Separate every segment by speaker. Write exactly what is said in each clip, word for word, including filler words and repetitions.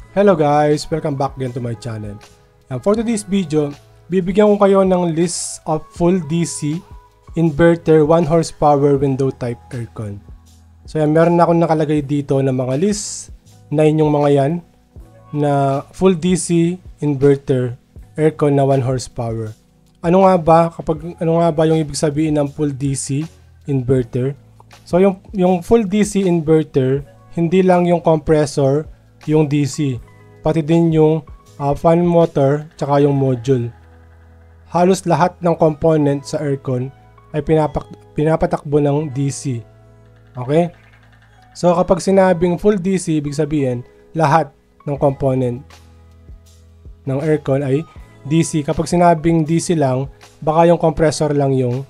Speaker 1: Hello guys! Welcome back again to my channel. And for today's video, bibigyan ko kayo ng list of full D C inverter one horsepower window type aircon. So yan, meron na akong nakalagay dito ng mga list na inyong mga yan na full D C inverter aircon na one horsepower. Ano nga ba kapag ano nga ba yung ibig sabihin ng full D C inverter? So yung yung full D C inverter, hindi lang yung compressor yung D C, pati din yung uh, fan motor tsaka yung module. Halos lahat ng component sa aircon ay pinapak pinapatakbo ng D C. Okay? So kapag sinabing full D C, ibig sabihin lahat ng component ng aircon ay D C. Kapag sinabing D C lang, baka yung compressor lang yung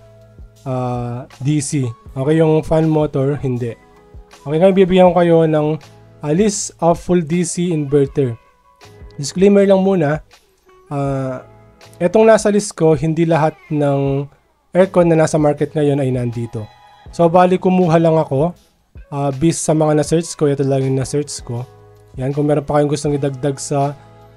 Speaker 1: uh, D C. Okay, yung fan motor hindi. Okay, ngayon bibigyan ko kayo ng a list of full D C inverter. Disclaimer lang muna, uh, etong nasa list ko, hindi lahat ng aircon na nasa market ngayon ay nandito. So bali kumuha lang ako uh, based sa mga na-search ko. Ito lang yung na-search ko. Yan, kung meron pa kayong gustong idagdag sa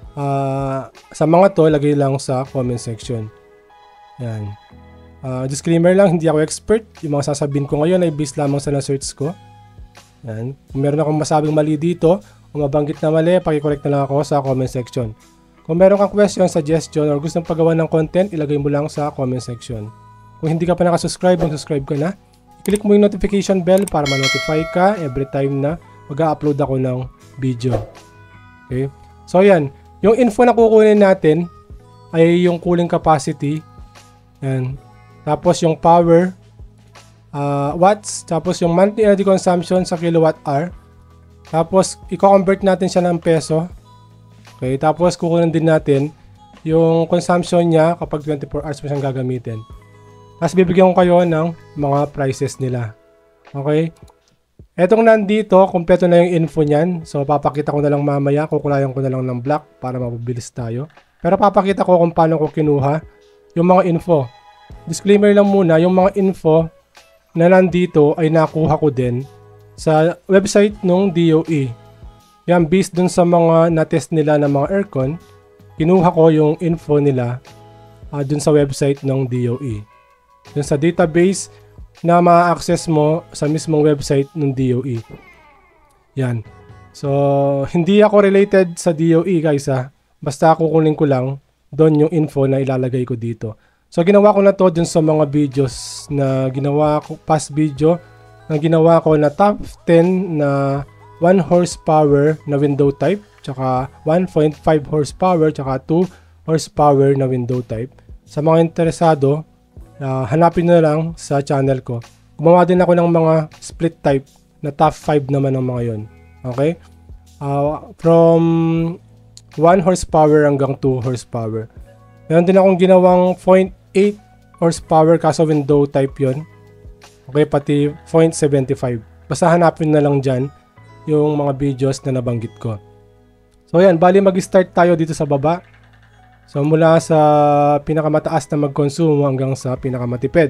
Speaker 1: uh, sa mga to, lagay lang sa comment section. Yan. Uh, disclaimer lang, hindi ako expert. Yung mga sasabihin ko ngayon ay based lamang sa na-search ko. Yan. Kung meron akong masabing mali dito o mabanggit na mali, pakicorrect na lang ako sa comment section. Kung meron kang question, suggestion, or gustong paggawa ng content, ilagay mo lang sa comment section. Kung hindi ka pa nakasubscribe, mag-subscribe ka na. I-click mo yung notification bell para ma-notify ka every time na mag-upload ako ng video. Okay? So yan, yung info na kukunin natin ay yung cooling capacity. Yan. Tapos yung power, Uh, watts, tapos yung monthly energy consumption sa kilowatt hour, tapos i-convert natin siya ng peso. Okay, tapos kukunin din natin yung consumption niya kapag twenty-four hours mo siyang gagamitin. Tapos bibigyan ko kayo ng mga prices nila. Okay, etong nandito, kompleto na yung info niyan. So papakita ko na lang mamaya, kukulayan ko na lang ng black para mapabilis tayo. Pero papakita ko kung paano ko kinuha yung mga info. Disclaimer lang muna, yung mga info na nandito ay nakuha ko din sa website ng D O E. Yan, based dun sa mga na-test nila ng mga aircon, kinuha ko yung info nila uh, dun sa website ng D O E. Dun sa database na ma-access mo sa mismong website ng D O E. Yan. So, hindi ako related sa D O E guys ha. Basta kukunin ko lang doon yung info na ilalagay ko dito. So ginawa ko na to dun sa mga videos na ginawa ko, past video na ginawa ko na top ten na one horsepower na window type, tsaka one point five horsepower, tsaka two horsepower na window type. Sa mga interesado, uh, hanapin na lang sa channel ko. Gumawa din ako ng mga split type na top five naman ng mga yon. Okay? Uh, from one horsepower hanggang two horsepower. Meron din akong ginawang point eight horsepower kaso window type yon. Okay, pati point seven five. Basta hanapin na lang dyan yung mga videos na nabanggit ko. So yan, bali mag-start tayo dito sa baba. So mula sa pinakamataas na mag-consume hanggang sa pinakamatipid.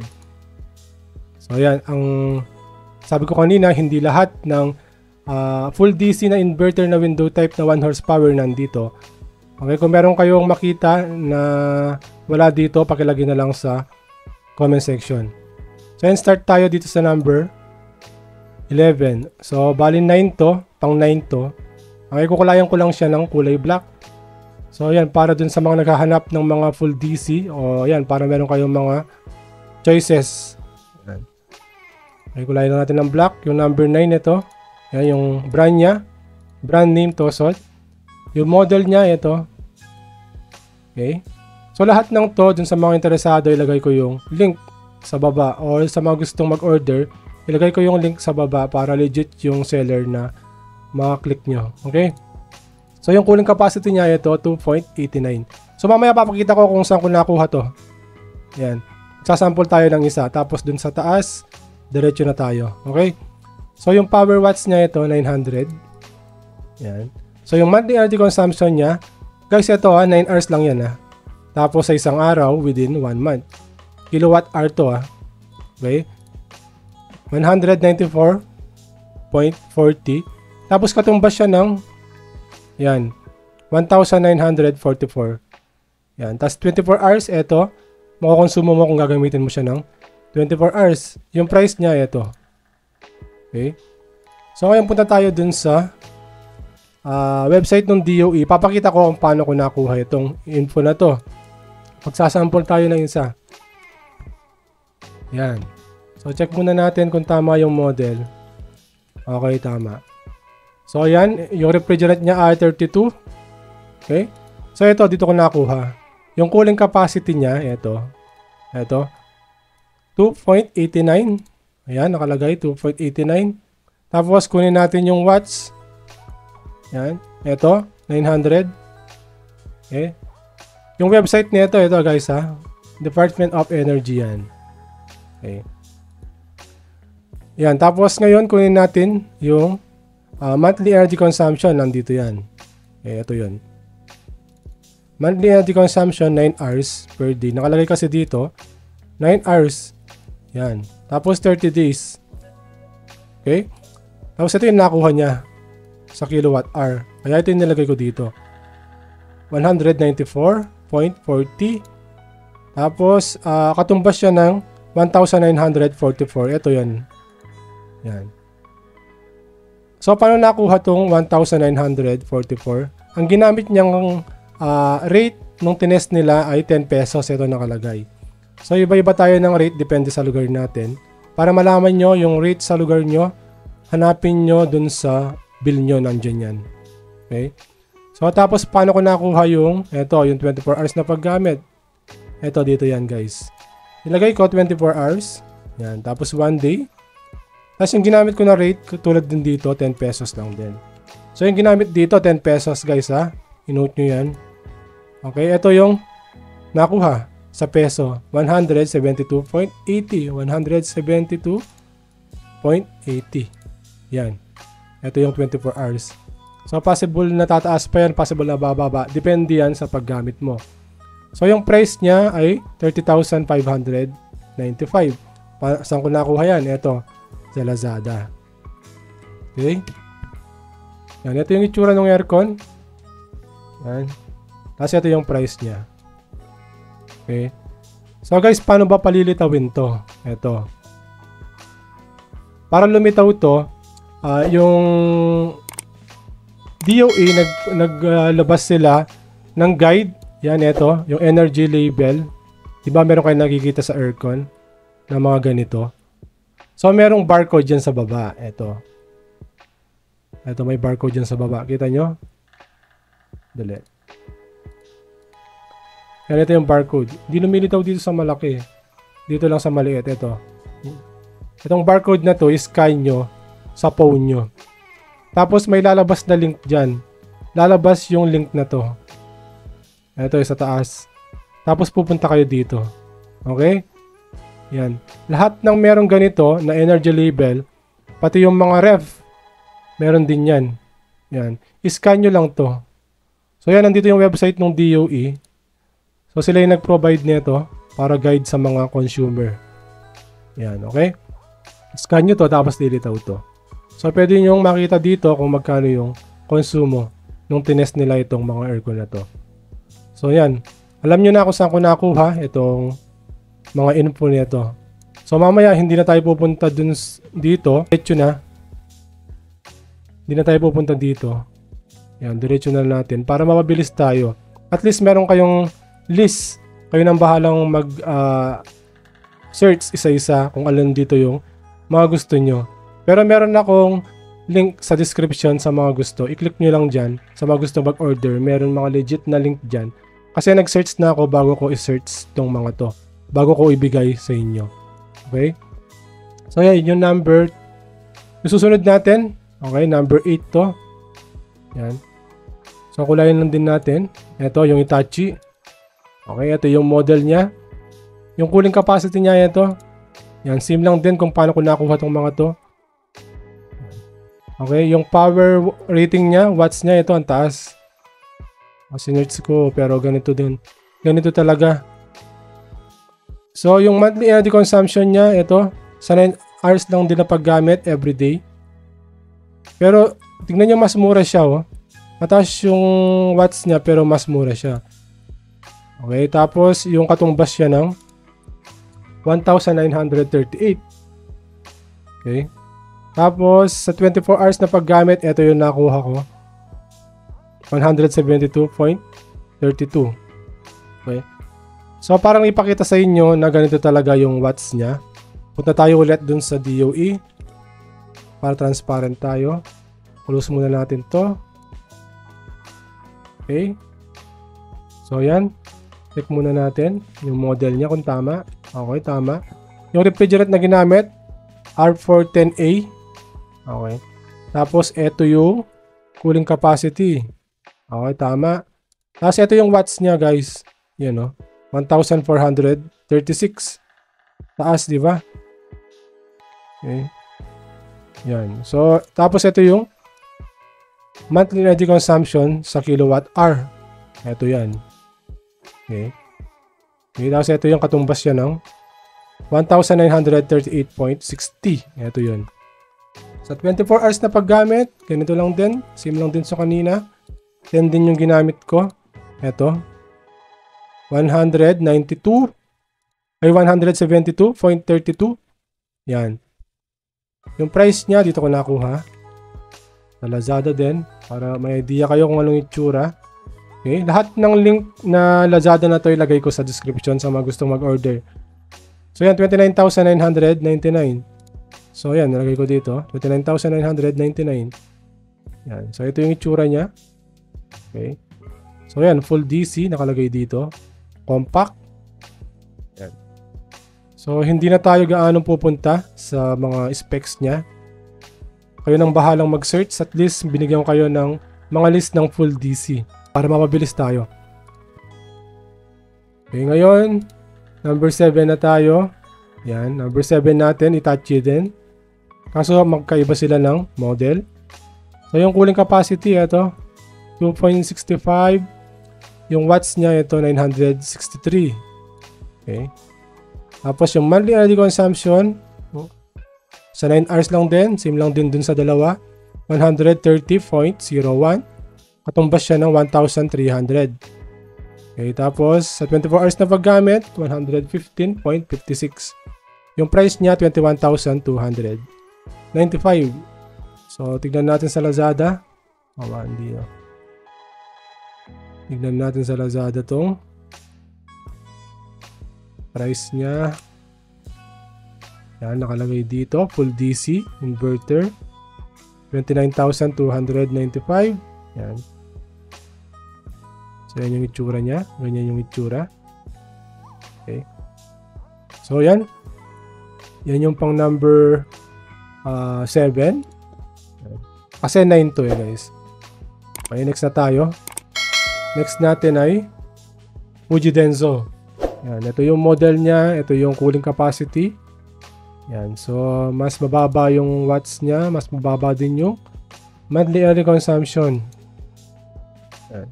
Speaker 1: So yan, ang sabi ko kanina, hindi lahat ng uh, full D C na inverter na window type na one horsepower nandito. Okay, kung meron kayong makita na wala dito, pakilagay na lang sa comment section. So, yan, start tayo dito sa number eleven. So, bali nine to, pang nine to. Okay, kukulayan ko lang siya ng kulay black. So, yan, para dun sa mga naghahanap ng mga full D C, o yan, para meron kayong mga choices. Yan. Okay, kulayan natin ng black. Yung number nine ito. Yan, yung brand niya. Brand name, Tosod. Yung model niya, ito. Okay. So, lahat ng to, dun sa mga interesado, ilagay ko yung link sa baba. Or sa mga gustong mag-order, ilagay ko yung link sa baba para legit yung seller na makaklik nyo. Okay. So, yung cooling capacity niya, ito, two point eight nine. So, mamaya papakita ko kung saan ko nakuha to. Yan. Sasample tayo ng isa. Tapos, dun sa taas, diretso na tayo. Okay. So, yung power watts niya, ito, nine hundred. Yan. So, yung monthly energy consumption niya, guys, ito ha, nine hours lang yan ha. Tapos, sa isang araw, within one month. Kilowatt hour to ha. Okay? one ninety-four point four zero. Tapos, katumbas siya ng, yan, one thousand nine hundred forty-four. Yan. Tapos twenty-four hours, ito. Makukonsumo mo kung gagamitin mo siya ng twenty-four hours. Yung price niya, ito. Okay. So, ngayon punta tayo dun sa uh, website ng D O E. Papakita ko kung paano ko nakuha itong info na to. Magsasample tayo ng isa. Yan. So, check muna natin kung tama yung model. Okay, tama. So, ayan. Yung refrigerant niya ay thirty-two. Okay. So, ito. Dito ko nakuha. Yung cooling capacity niya, ito. Ito. two point eight nine. Ayan, nakalagay. two point eight nine. Tapos, kunin natin yung watts. Ayan. Ito. nine hundred. Okay. Yung website nito, ito guys ha. Department of Energy yan. Okay. Yan. Tapos ngayon, kunin natin yung uh, monthly energy consumption. Nandito yan. Okay, ito yun. Monthly energy consumption, nine hours per day. Nakalagay kasi dito, nine hours. Yan. Tapos thirty days. Okay. Tapos ito yung nakuha niya sa kilowatt hour. Kaya ito yung nilagay ko dito. one ninety-four point four zero. Tapos, uh, katumbas siya ng one thousand nine hundred forty-four. Ito yan. Yan. So, paano nakuha tong one thousand nine hundred forty-four? Ang ginamit niyang uh, rate nung tinest nila ay ten pesos. Ito nakalagay. So, iba-iba tayo ng rate. Depende sa lugar natin. Para malaman nyo yung rate sa lugar nyo, hanapin nyo dun sa bill nyo. Nandyan yan. Okay? So, tapos, paano ko nakuha yung, eto, yung twenty-four hours na paggamit. Eto, dito yan, guys. Ilagay ko twenty-four hours. Yan. Tapos, one day. Tapos, yung ginamit ko na rate, tulad din dito, ten pesos lang din. So, yung ginamit dito, ten pesos, guys, ha. I-note nyo yan. Okay, eto yung nakuha sa peso. one seventy-two point eight zero. one seventy-two point eight zero. Yan. Eto yung twenty-four hours. So, possible na tataas pa yan, possible na bababa. Depende yan sa paggamit mo. So, yung price niya ay thirty thousand five hundred ninety-five. Pa saan ko nakuha yan? Ito, sa Lazada. Okay? Yan, ito yung itsura ng aircon. Yan. Tapos ito yung price niya. Okay? So, guys, paano ba palilitawin to? Ito. Para lumitaw to, uh, yung D O E nag naglabas uh, sila ng guide. Yan, ito, yung energy label. 'Di ba meron kayong nakikita sa aircon na mga ganito? So merong barcode diyan sa baba. Ito. Ito, may barcode diyan sa baba. Kita nyo? Dali. Yan, ito yung barcode. Hindi lumilitaw dito sa malaki. Dito lang sa maliit. Ito. Itong barcode na to, i-scan nyo sa phone nyo. Tapos may lalabas na link dyan. Lalabas yung link na to. Ito yung sa taas. Tapos pupunta kayo dito. Okay? Yan. Lahat ng merong ganito na energy label, pati yung mga ref, meron din yan. Yan. I-scan nyo lang to. So yan, nandito yung website ng D O E. So sila yung nag-provide nito para guide sa mga consumer. Yan. Okay? I-scan nyo to, tapos dilitaw to. So, pwede nyo makita dito kung magkano yung konsumo nung tinest nila itong mga aircon na to. So, yan. Alam nyo na kung saan ko nakuha itong mga info nito. So, mamaya, hindi na tayo pupunta dun dito. Diretso na. Hindi na tayo pupunta dito. Yan, diretso na natin. Para mapabilis tayo. At least, meron kayong list. Kayo nang bahalang mag uh, search isa-isa kung alin dito yung mga gusto nyo. Pero meron akong link sa description sa mga gusto. I-click nyo lang dyan sa mga gusto mag-order. Meron mga legit na link dyan. Kasi nag-search na ako bago ko i-search tong mga to. Bago ko ibigay sa inyo. Okay? So, yan. Yung number. Yung susunod natin. Okay, number eight to. Yan. So, kulayan lang din natin. Ito, yung Hitachi. Okay, ito yung model niya. Yung cooling capacity niya, ito. Yan, same lang din kung paano ko nakuha tong mga to. Okay, yung power rating niya, watts niya, ito ang taas. Sinerch ko, pero ganito din. Ganito talaga. So, yung monthly energy consumption niya, ito, sa nine hours lang din na paggamit everyday. Pero, tignan nyo, mas mura siya, oh. Mataas yung watts niya pero mas mura siya. Okay, tapos yung katumbas siya ng one thousand nine hundred thirty-eight. Okay. Tapos sa twenty-four hours na paggamit, ito yung nakuha ko. one seventy-two point three two. Okay. So parang ipakita sa inyo na ganito talaga yung watts niya. Punta tayo ulit dun sa D O E para transparent tayo. Close muna natin to. Okay. So yan. Check muna natin yung model niya kung tama. Okay, tama. Yung refrigerant na ginamit, R four ten A. Okay. Tapos ito yung cooling capacity. Okay, tama. Tapos ito yung watts niya, guys. Yan, no? one thousand four hundred thirty-six. Taas, di ba? Okay. Yan. So, tapos ito yung monthly energy consumption sa kilowatt hour. Ito yan. Okay. Okay. Tapos ito yung katumbas yan ng one thousand nine hundred thirty-eight point six zero. Ito yun. Sa twenty-four hours na paggamit, ganito lang din. Same lang din sa kanina. ten din yung ginamit ko. Ito. one ninety-two ay one seventy-two point three two. Yan. Yung price niya dito ko nakuha. Sa Lazada din para may idea kayo kung anong itsura. Okay, lahat ng link na Lazada na to ilagay ko sa description sa mga gustong mag-order. So yan, twenty-nine thousand nine hundred ninety-nine. So yan, nilagay ko dito, twenty-nine thousand nine hundred ninety-nine. Yan. So ito yung itsura niya. Okay. So yan, full D C nakalagay dito. Compact. Yan. So hindi na tayo gaano pupunta sa mga specs niya. Kayo nang bahalang mag-search. At least binigyan ko kayo ng mga list ng full D C para mapabilis tayo. Okay, ngayon number seven na tayo. Yan, number seven natin, Hitachi din. Kaso magkaiba sila ng model. So yung cooling capacity, ito two point six five. Yung watts niya, ito nine hundred sixty-three. Okay. Tapos yung monthly energy consumption, sa nine hours lang din, same lang din dun sa dalawa, one thirty point zero one. Katumbas siya ng one thousand three hundred. Okay, tapos sa twenty-four hours na paggamit, one fifteen point five six. Yung price niya, twenty-one thousand two hundred ninety-five. So, tignan natin sa Lazada. Oh, hindi na. Tignan natin sa Lazada tong price niya. Yan, nakalagay dito. Full D C inverter. twenty-nine thousand two hundred ninety-five. Yan. So, yan yung itsura niya. Ganyan yung itsura. Okay. So, yan. Yan yung pang number uh, seven. Kasi nine to eh, guys. Okay, next na tayo. Next natin ay Fuji Denso. Yan, ito yung model niya. Ito yung cooling capacity. Yan. So, mas mababa yung watts niya. Mas mababa din yung monthly energy consumption. Yan.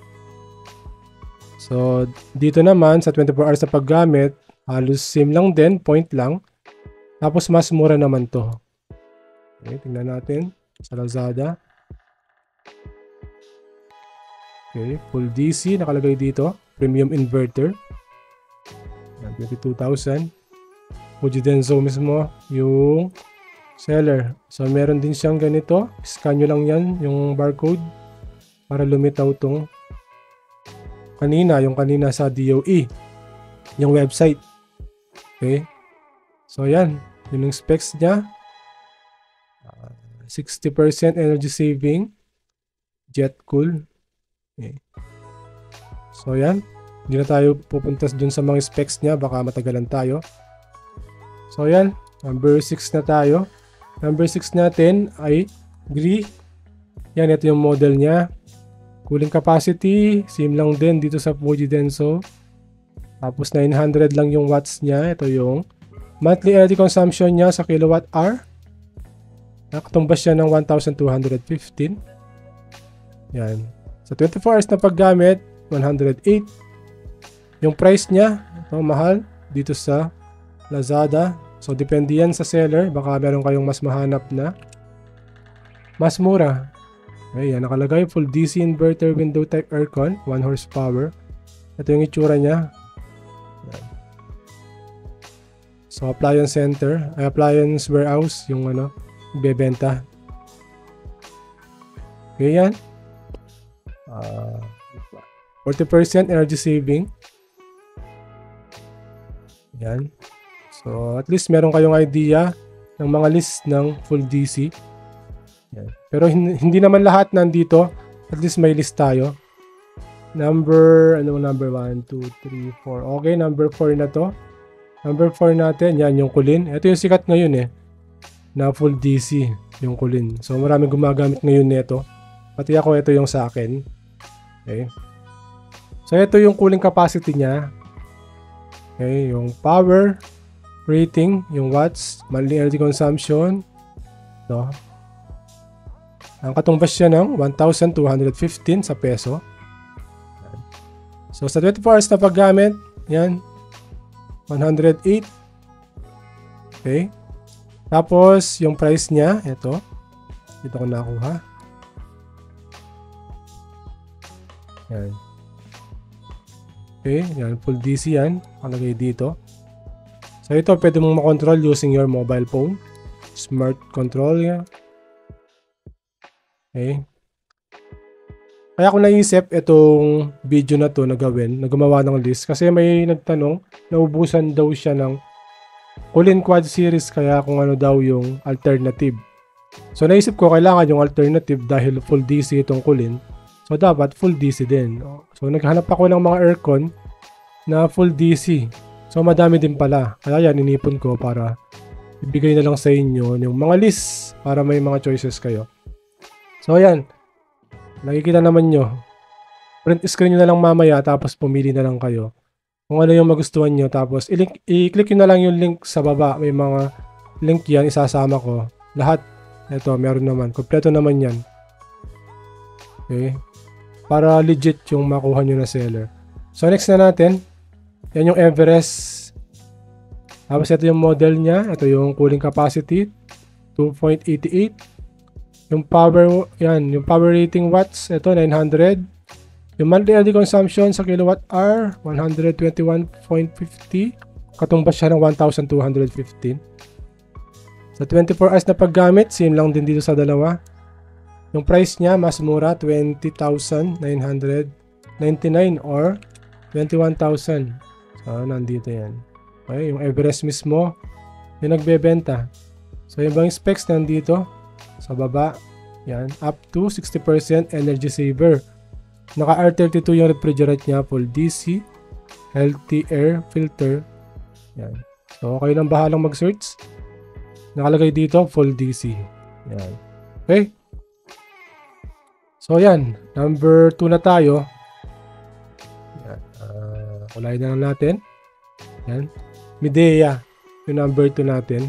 Speaker 1: So, dito naman sa twenty-four hours na paggamit, halos same lang din, point lang. Tapos, mas mura naman to. Okay, tingnan natin sa Lazada. Okay, full D C nakalagay dito. Premium inverter. twenty-two thousand. Fuji Denso mismo yung seller. So, meron din siyang ganito. Scan nyo lang yan, yung barcode. Para lumitaw tong kanina, yung kanina sa D O E. Yung website. Okay. So, yan. Yun yung specs niya. Uh, sixty percent energy saving. Jet cool. Okay. So, yan. Hindi na tayo pupunta dun sa mga specs niya. Baka matagalan tayo. So, yan. Number six na tayo. Number six natin ay Gree. Yan, ito yung model niya. Cooling capacity. Same lang din dito sa Fuji Denso. Tapos, nine hundred lang yung watts niya. Ito yung monthly energy consumption niya sa kilowatt hour. Nakatumbas siya ng one thousand two hundred fifteen. Yan. Sa twenty-four hours na paggamit, one hundred eight. Yung price niya, ito mahal dito sa Lazada. So, depende yan sa seller. Baka meron kayong mas mahanap na mas mura. Okay, yan nakalagay. Full D C inverter window type aircon. one horsepower. Ito yung itsura niya. Yan. So, appliance center. Ay, appliance warehouse. Yung ano, bebenta. Okay, yan. Uh, forty percent energy saving. Yan. So, at least meron kayong idea ng mga list ng full D C. Yan. Pero hindi, hindi naman lahat nandito. At least may list tayo. Number, ano number one, two, three, four. Okay, number four na to. Number four natin, yan yung kulin. Ito yung sikat ngayon eh. Na full D C, yung kulin. So, maraming gumagamit ngayon nito. Pati ako, ito yung sa akin. Okay. So, ito yung cooling capacity niya. Okay, yung power rating, yung watts, monthly energy consumption. No? Ang katumbas siya ng one thousand two hundred fifteen sa peso. So, sa twenty-four hours na paggamit, yan, one hundred eight. Okay. Tapos, yung price niya, ito. Dito ko nakuha. Yan. Okay, yan, full D C yan. Palagay dito. So, ito, pwede mong makontrol using your mobile phone. Smart control yan. Okay. Kaya ako naisip itong video na to na gawin, na gumawa ng list. Kasi may nagtanong, naubusan daw siya ng Kulin Quad Series, kaya kung ano daw yung alternative. So, naisip ko kailangan yung alternative dahil full D C itong Kulin. So, dapat full D C din. So, naghanap ako ng mga aircon na full D C. So, madami din pala. Kaya yan, inipon ko para ibigay na lang sa inyo yung mga list para may mga choices kayo. So, ayan. Nakikita naman nyo. Print screen nyo na lang mamaya tapos pumili na lang kayo. Kung ano yung magustuhan nyo. Tapos, i-click nyo na lang yung link sa baba. May mga link yan. Isasama ko. Lahat. Ito, meron naman. Kompleto naman yan. Okay. Para legit yung makuha nyo na seller. So, next na natin. Yan yung Everest. Tapos ito yung model niya. Ito yung cooling capacity. two point eight eight. Yung power, yan. Yung power rating watts. Ito, nine hundred. Yung monthly energy consumption sa kilowatt hour. one hundred twenty-one point five zero. Katumbas siya ng one thousand two hundred fifteen. Sa twenty-four hours na paggamit, same lang din dito sa dalawa. Yung price niya, mas mura. twenty thousand nine hundred ninety-nine or twenty-one thousand. So, nandito yan. Okay, yung Everest mismo, yung nagbebenta. So, yung bang specs nandito, sa baba, yan, up to sixty percent energy saver. Naka R thirty-two yung refrigerant niya, full D C, healthy air filter. Yan. So, kayo nang bahalang mag-search. Nakalagay dito, full D C. Yan. Okay? So, yan. Number two na tayo. Yan. Uh, kulayin na lang natin. Yan. Midea. Yung number two natin.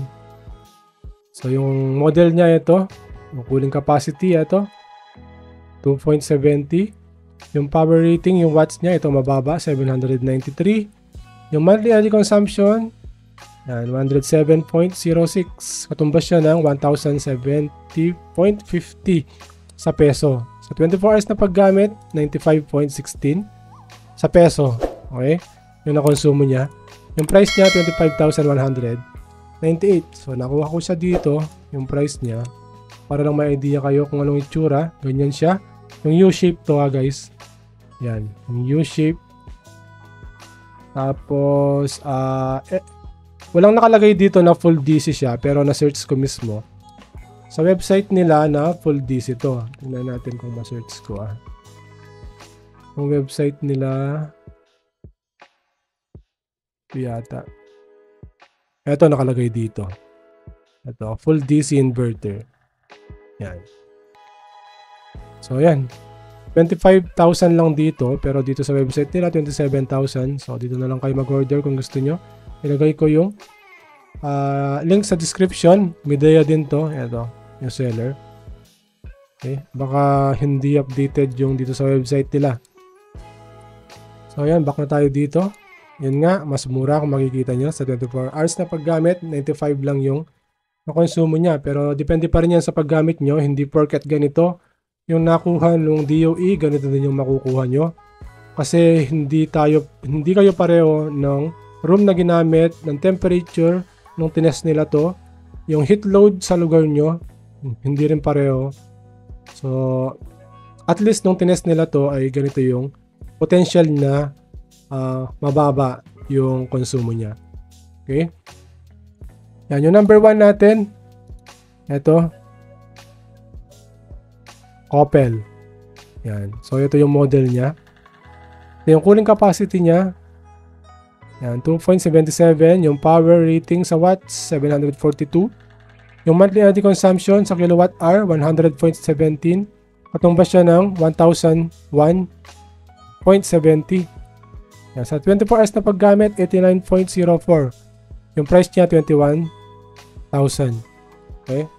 Speaker 1: So, yung model niya ito. Yung cooling capacity ito. two point seven zero. Yung power rating, yung watts niya, ito mababa. seven hundred ninety-three. Yung monthly energy consumption, yan, one hundred seven point zero six. Katumbas siya ng one thousand seventy point five zero sa peso. Sa twenty-four hours na paggamit, ninety-five point one six sa peso. Okay? Yung nakonsumo niya. Yung price niya, twenty-five thousand one hundred ninety-eight. So, nakuha ko siya dito, yung price niya. Para lang may idea kayo kung anong itsura. Ganyan siya. Yung U-shape to ha, guys. Yan. Yung U-shape. Tapos, ah, uh, eh, walang nakalagay dito na full D C siya, pero na-search ko mismo. Sa website nila na full D C to. Tingnan natin kung ma-search ko ah. Yung website nila, yata. Ito nakalagay dito. Ito, full D C inverter. Yan. So, yan. twenty-five thousand lang dito, pero dito sa website nila, twenty-seven thousand. So, dito na lang kayo mag-order kung gusto nyo. Ilagay ko yung uh, link sa description. Midea din to. Ito, yung seller. Okay. Baka hindi updated yung dito sa website nila. So, yan. Back na tayo dito. Yan nga, mas mura kung makikita nyo. Sa twenty-four hours na paggamit, ninety-five lang yung konsumo niya. Pero, depende pa rin yan sa paggamit nyo. Hindi porket ganito yung nakuha nung D O E, ganito din yung makukuha nyo. Kasi hindi tayo, hindi kayo pareho ng room na ginamit, ng temperature, nung tinest nila to. Yung heat load sa lugar nyo, hindi rin pareho. So, at least nung tinest nila to ay ganito yung potential na uh, mababa yung konsumo niya. Okay? Yan, yung number one natin. Ito. Coppel. Yan. So, ito yung model niya. Yung cooling capacity niya, yan, two point seven seven. Yung power rating sa watts, seven hundred forty-two. Yung monthly energy consumption sa kilowatt hour, one hundred point one seven. Katumbas siya ng one thousand one point seven zero. Yan, sa twenty-four hours na paggamit, eighty-nine point zero four. Yung price niya, twenty-one thousand. Okay?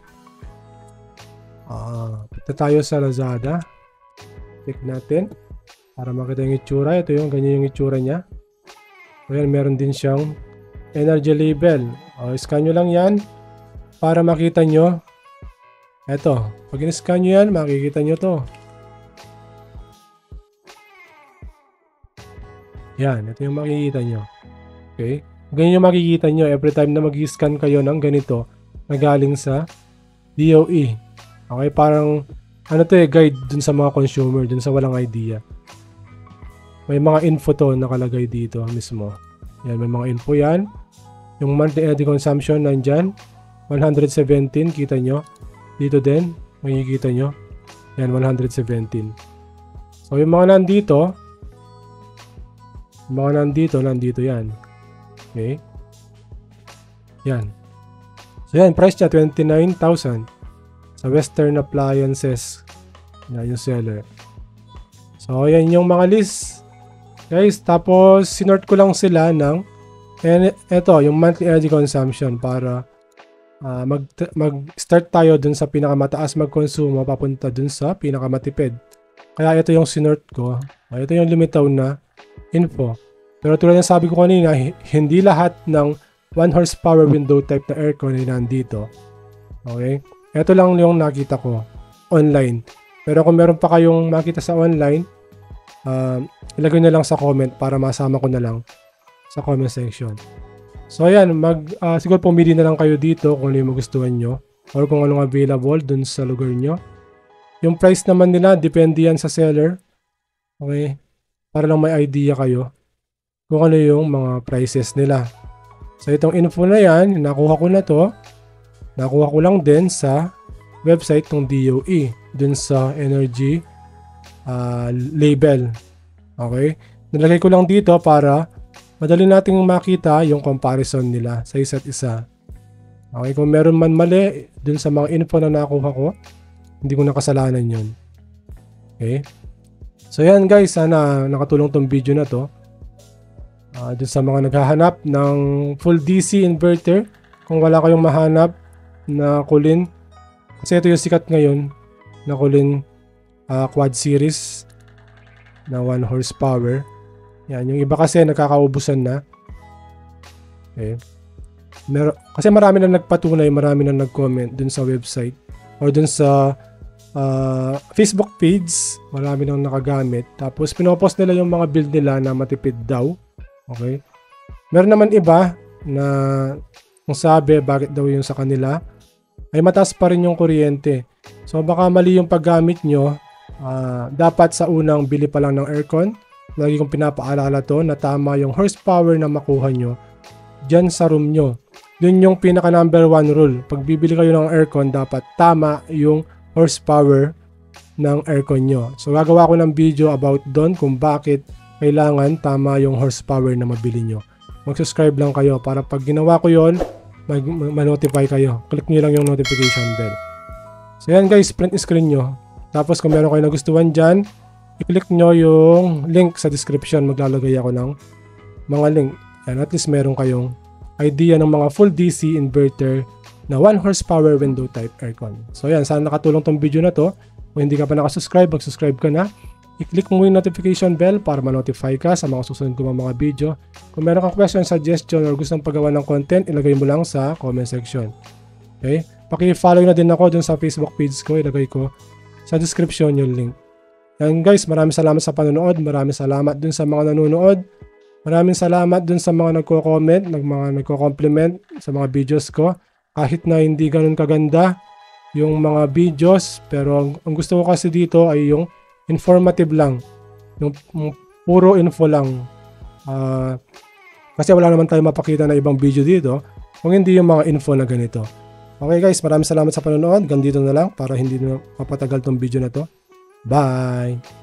Speaker 1: Ah, punta tayo sa Lazada. Click natin. Para makita yung itsura. Ito yung ganyan yung itsura niya. Ayan, meron din siyang energy label. O, scan nyo lang yan para makita nyo. Ito. Pag in-scan nyo yan, makikita nyo to. Yan. Ito yung makikita nyo. Okay? Ganyan yung makikita nyo every time na mag-scan kayo ng ganito na galing sa D O E. Okay? Parang ano to eh, guide dun sa mga consumer, dun sa walang idea. May mga info to nakalagay dito mismo. Yan, may mga info yan. Yung monthly energy consumption nandyan. one hundred seventeen, kita nyo. Dito din, makikita nyo. Yan, one hundred seventeen. So, yung mga nandito, yung mga nandito, nandito yan. Okay? Yan. So, yan, price niya, twenty-nine thousand. Sa Western Appliances. Yan, yung seller. So, yan yung mga list. Guys, tapos sinort ko lang sila ng and ito, yung monthly energy consumption para uh, mag, mag-start tayo dun sa pinakamataas magkonsumo papunta dun sa pinakamatipid. Kaya ito yung sinort ko. Ito yung limitaw na info. Pero tulad ng sabi ko kanina, hindi lahat ng one horsepower window type na aircon ay nandito. Okay? Ito lang yung nakita ko online. Pero kung meron pa kayong makita sa online, Uh, ilagay na lang sa comment para masama ko na lang sa comment section. So ayan, mag, uh, siguro pumili na lang kayo dito kung ano yung magustuhan nyo or kung anong available dun sa lugar nyo. Yung price naman nila, depende yan sa seller. Okay? Para lang may idea kayo kung ano yung mga prices nila. So itong info na yan, nakuha ko na to. Nakuha ko lang din sa website ng D O E dun sa energy Uh, label. Okay? Nilagay ko lang dito para madali nating makita yung comparison nila sa isa't isa. Okay? Kung meron man mali dun sa mga info na nakuha ko, hindi ko nakasalanan yun. Okay? So yan guys, sana nakatulong tong video na to. Uh, dun sa mga naghahanap ng full D C inverter, kung wala kayong mahanap na kulin, kasi ito yung sikat ngayon na kulin Uh, quad series na one horsepower. Yan, yung iba kasi nakakaubusan na. Okay. Mer kasi marami na nagpatunay, marami na nag-comment dun sa website or dun sa uh, Facebook page, marami nang nakagamit. Tapos pinopost nila yung mga build nila na matipid daw. Okay. Meron naman iba na kung sabi bakit daw yung sa kanila ay mataas pa rin yung kuryente. So baka mali yung paggamit nyo. Uh, dapat sa unang bili pa lang ng aircon, lagi kong pinapaalala to na tama yung horsepower na makuha nyo dyan sa room nyo. Yun yung pinaka number one rule. Pag bibili kayo ng aircon, dapat tama yung horsepower ng aircon nyo. So gagawa ko ng video about doon kung bakit kailangan tama yung horsepower na mabili nyo. Mag-subscribe lang kayo para pag ginawa ko yon, mag-notify kayo. Click nyo lang yung notification bell. So yan guys, print screen nyo. Tapos kung meron kayo nagustuhan dyan, i-click nyo yung link sa description. Maglalagay ako ng mga link. Yan, at least meron kayong idea ng mga full D C inverter na one horsepower window type aircon. So yan, sana nakatulong tong video na to. Kung hindi ka pa nakasubscribe, mag-subscribe ka na. I-click mo yung notification bell para ma-notify ka sa mga susunod ko mga video. Kung meron kang question, suggestion, or gustong paggawa ng content, ilagay mo lang sa comment section. Okay? Paki-follow na din ako dun sa Facebook page ko. Ilagay ko sa description yung link. And guys, maraming salamat sa panonood. Maraming salamat dun sa mga nanonood. Maraming salamat dun sa mga nagko-comment, nag mga nagko-compliment sa mga videos ko. Kahit na hindi ganun kaganda yung mga videos, pero ang, ang gusto ko kasi dito ay yung informative lang. Yung, yung puro info lang. Uh, kasi wala naman tayo mapakita na ibang video dito kung hindi yung mga info na ganito. Okay guys, maraming salamat sa panonood. Ganito na lang para hindi na mapatagal tong video na to. Bye!